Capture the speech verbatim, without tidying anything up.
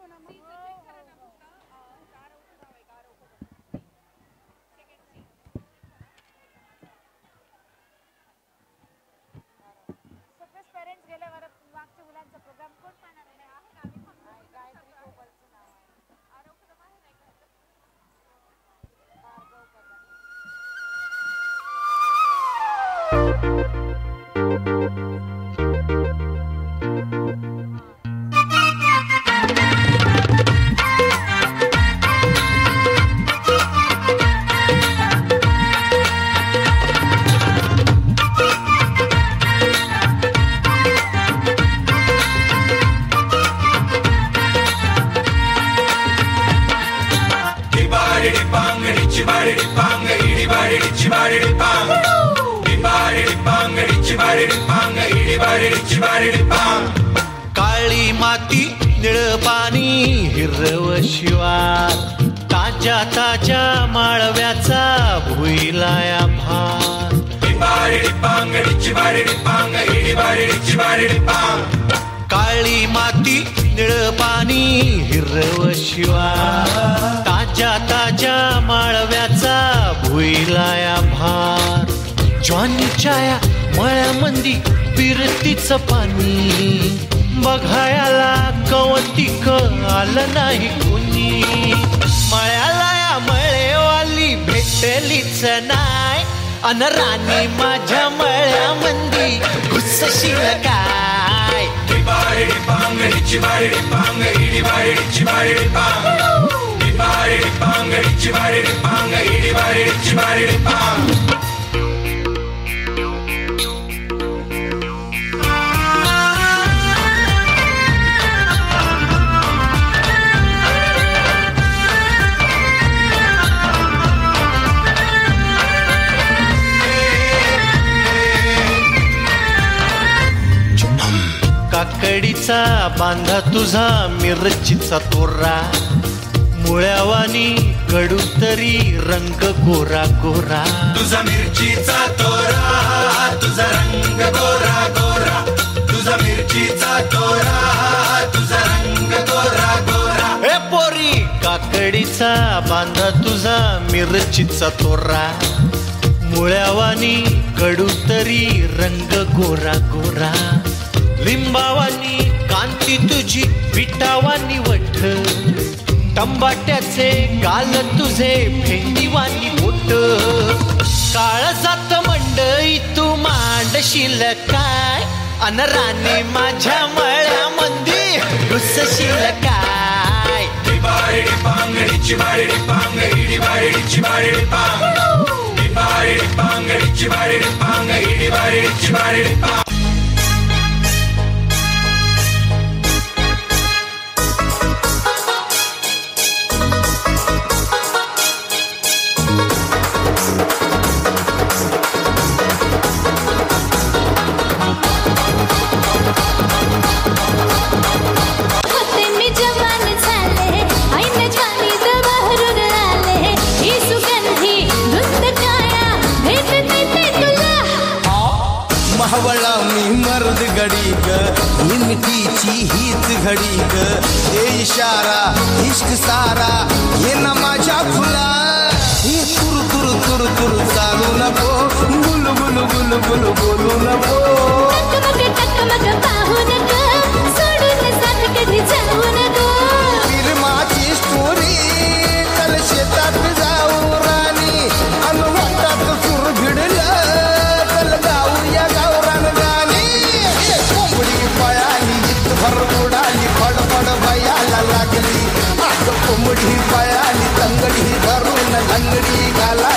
काळी माती निळ पाणी हिरव शिवार ताज्या ताज्या माळव्याचा भुईलाया भार काळी माती निळ पाणी हिरव शिवार ताज्या ताज्या माळव्याचा भुईलाया भार ज्वानीच्या या मळ्यामंदी बिरतीचं पाणी बघायला कवतिक आलं नाही कुणी मळ्याला या मळेवाली भेटलीच नाय अन राणी माझ्या मळ्यामंदी घुसशील काय काकडीचा बांधा तुझा मिरचीचा तोरा मुळ्यावानी कडू तरी रंग गोरा गोरा तुझा मिरचीचा तोरा तुझा रंग गोरा गोरा तुझा मिरचीचा तोरा तुझा रंग गोरा गोरा ए पोरी काकडीचा बांधा तुझा मिरचीचा तोरा मुळ्यावानी कडू तरी रंग गोरा गोरा लिंबावानी कांती तुझी पिठावानी वठ टंबाट्याचे गाल तुझे भेंडीवानी बोट काळजात मंडई तू मांडशील काय अन राणी माझ्या मळ्यामंदी घुसशील काय पांगडीची बाळडी पांगडी बाळडीची बाळडी पांग पांगडीची बाळडी पांगडी बाळडीची बाळडी पांग हवळा मी मर्द घडी ग हिमतीची हीच घडी ग हे इशारा इश्क सारा ये ना माझ्या फुला हे तुरु तुरु तुरु तुरु चालू नको गुलू गुलू गुलू गुलू बोलू नको टकमक टकमक पाहू नको सोडून साथ कधी जाऊ नको फिल्माची स्टोरी चल शेतात जाऊ राणी अनुभवात सुर भिडलं चल गाऊया गावरान गाणी कोंबडी पळाली भर उडाली फडफड भयाला लागली आग कोंबडी पळाली तंगडी धरून लंगडी घाला